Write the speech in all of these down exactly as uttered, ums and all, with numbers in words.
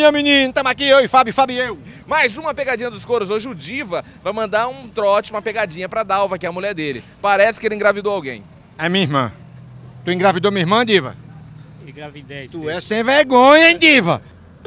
pegadinha, menino. Tamo aqui, eu e Fábio, Fábio e eu. Mais uma pegadinha dos coros. Hoje o Diva vai mandar um trote, uma pegadinha pra Dalva, que é a mulher dele. Parece que ele engravidou alguém. É minha irmã. Tu engravidou minha irmã, Diva? Engravidei. Tu é sem vergonha, hein, Diva?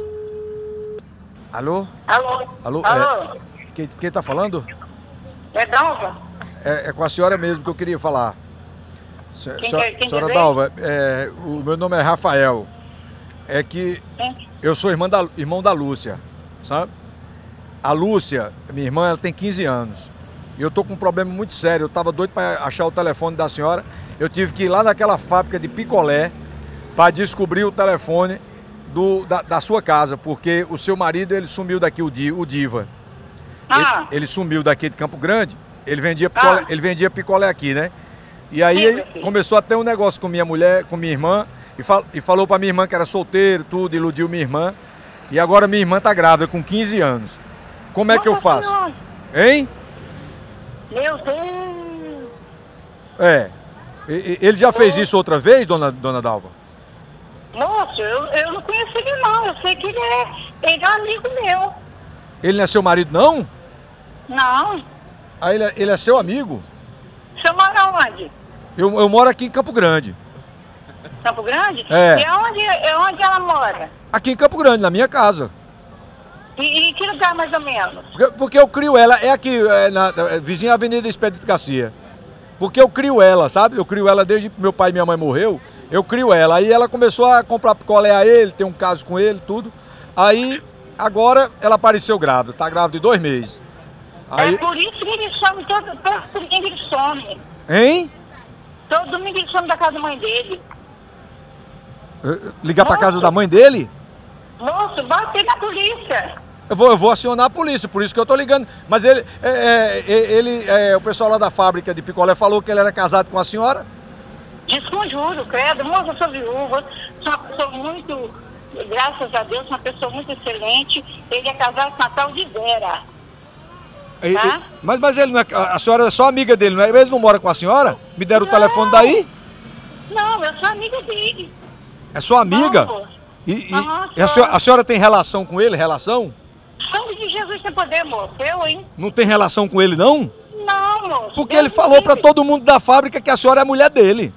Alô? Alô? Alô? Alô? É, quem, quem tá falando? É Dalva? É, é com a senhora mesmo que eu queria falar. Se, Quem so, quer- quem senhora quer Dalva, é, o meu nome é Rafael. É que Quem? eu sou irmã da, irmão da Lúcia, sabe? A Lúcia, minha irmã, ela tem quinze anos. E eu tô com um problema muito sério. Eu tava doido para achar o telefone da senhora. Eu tive que ir lá naquela fábrica de picolé para descobrir o telefone do, da, da sua casa, porque o seu marido, ele sumiu daqui, o, Di, o Diva. Ah, Ele, ele sumiu daqui de Campo Grande, ele vendia picolé, Ah. ele vendia picolé aqui, né? E aí Sim, ele meu filho. começou a ter um negócio com minha mulher, com minha irmã, e, fal, e falou pra minha irmã que era solteiro, tudo, iludiu minha irmã. E agora minha irmã tá grávida, com quinze anos. Como é que eu Nossa faço? Senhora. Hein? Meu Deus! É. E- e- Ele já fez isso outra vez, dona, dona Dalva? Moço, eu, eu não conheço ele não. Eu sei que ele é, ele é amigo meu. Ele não é seu marido, não? Não. Ah, ele é, ele é seu amigo? Você mora onde? Eu, eu moro aqui em Campo Grande. Campo Grande? É. E onde, é onde ela mora? Aqui em Campo Grande, na minha casa. E, e em que lugar mais ou menos? Porque, porque eu crio ela, é aqui, é na, é, vizinha Avenida Expedito Garcia. Porque eu crio ela, sabe? Eu crio ela desde que meu pai e minha mãe morreu. Eu crio ela. Aí ela começou a comprar picolé a ele, tem um caso com ele, tudo. Aí, agora, ela apareceu grávida. Tá grávida de dois meses. Aí, É por isso que ele some, todo, todo domingo ele some. hein? Todo domingo ele some da casa da mãe dele. Ligar pra Nossa. casa da mãe dele? Moço, bate na polícia. Eu vou, eu vou acionar a polícia, por isso que eu tô ligando. Mas ele, é, é, é, ele é, o pessoal lá da fábrica de picolé falou que ele era casado com a senhora? Desconjuro, credo. Moça, eu sou viúva. Sou uma pessoa muito, graças a Deus, uma pessoa muito excelente. Ele é casado com a tal de Vera. E- Tá. e- mas, mas ele não é, a senhora é só amiga dele, não é? Ele não mora com a senhora? Me deram o Não. telefone daí? Não, eu sou amiga dele. É sua amiga? Não, moço. E, e- Aham, e a, sou. senhora, a senhora tem relação com ele? Relação? Sangue de Jesus tem poder, moço. Eu, hein? Não tem relação com ele, não? Não, moço. Porque Deus ele me falou pra livre. todo mundo da fábrica que a senhora é a mulher dele.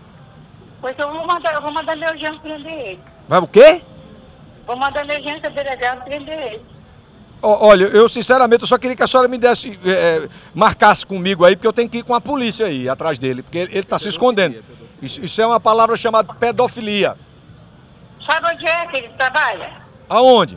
Pois eu vou mandar, eu vou mandar meu genro prender ele. Vai o quê? Vou mandar meu genro ser delegado prender ele. Ó, olha, eu sinceramente eu só queria que a senhora me desse, é, é, marcasse comigo aí, porque eu tenho que ir com a polícia aí, atrás dele, porque ele, ele tá se escondendo. Isso, isso é uma palavra chamada pedofilia. Sabe onde é que ele trabalha? Aonde?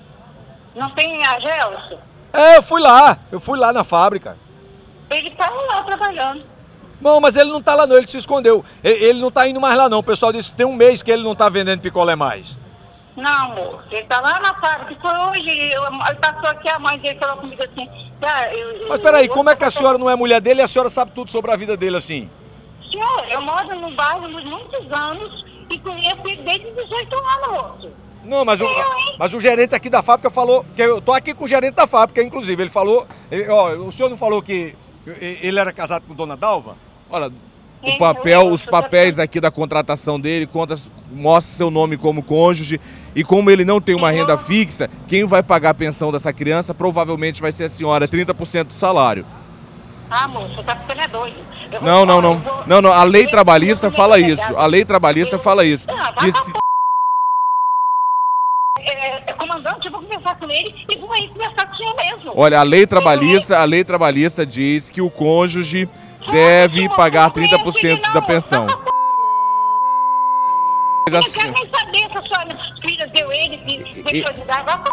Não tem a Gelson? É, eu fui lá, eu fui lá na fábrica. Ele tá lá trabalhando. Não, mas ele não tá lá não, ele se escondeu. Ele, ele não tá indo mais lá não, o pessoal disse que tem um mês que ele não tá vendendo picolé mais. Não, moço. Ele tá lá na fábrica. Foi hoje. Eu, ele passou aqui, a mãe dele falou comigo assim. Tá, eu, eu- Mas peraí, eu- como é que a senhora não é mulher dele e a senhora sabe tudo sobre a vida dele assim? Senhor, eu moro num bairro há muitos anos e conheço ele desde dezoito anos, moço. Não, mas o, Eu, hein? mas o gerente aqui da fábrica falou, que eu tô aqui com o gerente da fábrica, inclusive, ele falou, ele- ó, o senhor não falou que ele era casado com Dona Dalva? Olha, o Sim, papel, eu- os papéis aqui da contratação dele conta, mostra seu nome como cônjuge e como ele não tem uma Sim, eu- renda fixa, quem vai pagar a pensão dessa criança provavelmente vai ser a senhora, trinta por cento do salário. Ah, moço, você tá ficando é doido. Eu vou- Não, não, eu não. vou- Não, não. A lei eu- trabalhista eu vou fala me isso. delegado. A lei trabalhista Eu- fala isso. Ah, vai Que pra se- É, é, comandante, eu vou conversar com ele e vou aí conversar com o senhor mesmo. Olha, a lei trabalhista, a lei trabalhista diz que o cônjuge deve senhor, pagar não conheço trinta por cento ele, da não. pensão. Não, Mas Eu a não quero se- nem saber se a sua filha deu ele, se deixou de dar. Vai pra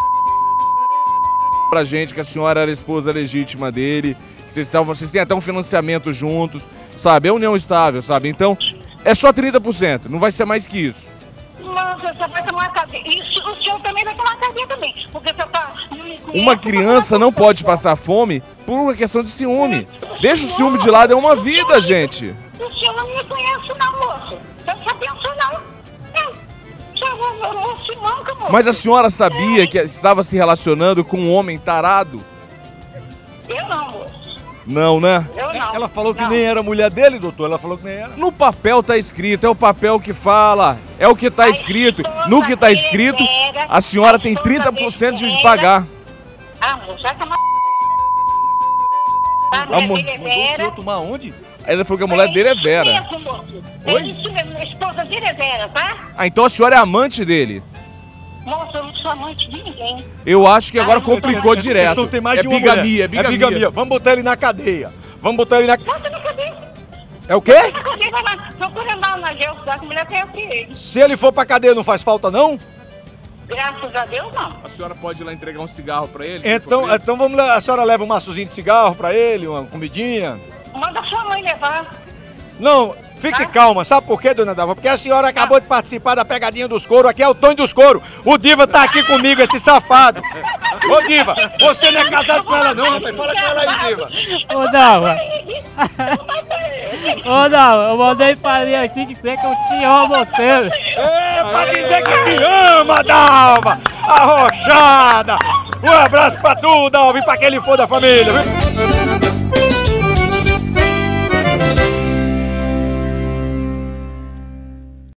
pra gente que a senhora era a esposa legítima dele, que vocês, estavam, vocês têm até um financiamento juntos, sabe? É união estável, sabe? Então, é só trinta por cento, não vai ser mais que isso. Não, você só vai tomar uma cadeia. E o senhor também vai tomar cadeia também. Porque você tá. não me conhece, Uma criança não pode passar fome por uma questão de ciúme. Deixa o ciúme de lado, é uma vida, gente. O senhor não me conhece, não, moço. Você não pensou, não. É. O senhor não- não se manca, moço. Mas a senhora sabia que estava se relacionando com um homem tarado? Eu não, moço. Não, né? Eu não. Ela falou que não. nem era mulher dele, doutor. Ela falou que nem era. No papel tá escrito, é o papel que fala, é o que tá A escrito. esposa No que tá dele escrito, era- a senhora a tem esposa trinta por cento dele de pagar. Ah, moço, já tá uma... A A mulher mo- dele é Mandou o senhor Vera. tomar onde? Ela falou que a mulher dele é Vera. É isso mesmo, moço. Oi? É isso mesmo. A esposa dele é Vera, tá? Ah, então a senhora é amante dele. Moço, eu não sou amante de ninguém. Eu acho que agora Ah, não, complicou então- direto. Então tem mais é de uma bigamia, mulher. é bigamia, É bigamia. Vamos botar ele na cadeia. Vamos botar ele na... Bota na cadeia. É o quê? Na cadeia, vai lá. Procura lá na Gel, que a mulher quer o ele. Se ele for pra cadeia, não faz falta, não? Graças a Deus, não. A senhora pode ir lá entregar um cigarro pra ele? se Então, for preso? então vamos lá. A senhora leva um maçozinho de cigarro pra ele, uma comidinha. Manda sua mãe levar. Não, fique Tá. calma. Sabe por quê, dona Dalva? Porque a senhora acabou de participar da pegadinha dos couro. Aqui é o Tonho dos Couro. O Diva tá aqui comigo, esse safado. Ô, Diva, você não é casado com ela, não, rapaz. Fala com ela aí, Diva. Ô, Dalva. Ô, Dalva, eu mandei fazer aqui que dizer que eu te amo tanto. É, pra dizer que te ama, Dalva. Arrochada. Um abraço pra tu, Dalva, e pra quem ele for da família, viu?